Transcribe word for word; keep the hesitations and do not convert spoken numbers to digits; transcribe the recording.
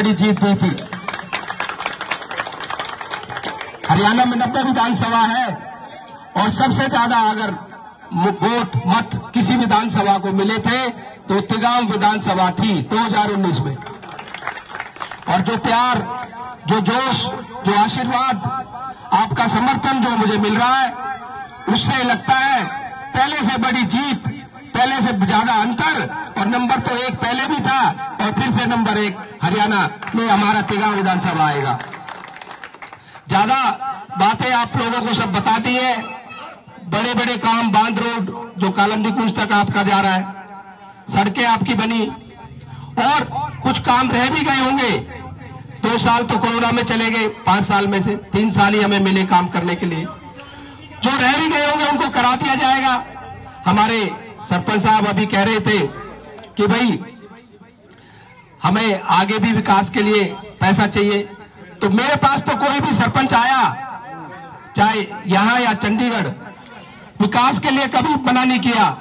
बड़ी जीत दी थी। हरियाणा में नब्बे विधानसभा है और सबसे ज्यादा अगर वोट मत किसी विधानसभा को मिले थे तो तिगांव विधानसभा थी दो हज़ार उन्नीस में। और जो प्यार, जो जोश, जो आशीर्वाद, आपका समर्थन जो मुझे मिल रहा है, उससे लगता है पहले से बड़ी जीत, पहले से ज्यादा अंतर, और नंबर तो एक पहले भी था और फिर से नंबर एक हरियाणा में हमारा तिगांव विधानसभा आएगा। ज्यादा बातें आप लोगों को सब बता दी है। बड़े बड़े काम, बांध रोड जो कालंदी कुंज तक आपका जा रहा है, सड़कें आपकी बनी, और कुछ काम रह भी गए होंगे। दो साल तो कोरोना में चले गए, पांच साल में से तीन साल ही हमें मिले काम करने के लिए। जो रह भी गए होंगे उनको करा दिया जाएगा। हमारे सरपंच साहब अभी कह रहे थे कि भाई हमें आगे भी विकास के लिए पैसा चाहिए, तो मेरे पास तो कोई भी सरपंच आया, चाहे यहां या चंडीगढ़, विकास के लिए कभी मना नहीं किया।